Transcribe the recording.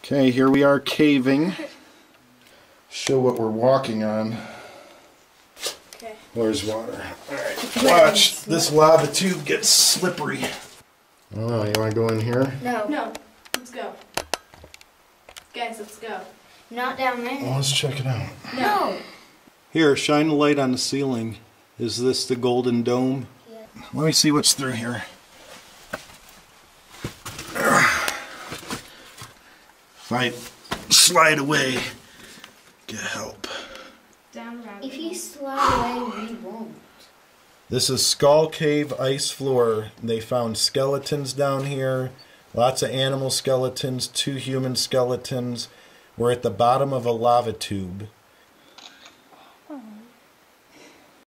Okay, here we are caving. Show what we're walking on. Okay. There's water. Alright, watch. This lava tube gets slippery. Oh, you want to go in here? No. No. Let's go. Guys, let's go. Not down there. Well, let's check it out. No. Here, shine a light on the ceiling. Is this the Golden Dome? Yeah. Let me see what's through here. If I slide away, get help. Down the rabbit If you slide away, we won't. This is Skull Cave ice floor. They found skeletons down here. Lots of animal skeletons, 2 human skeletons. We're at the bottom of a lava tube.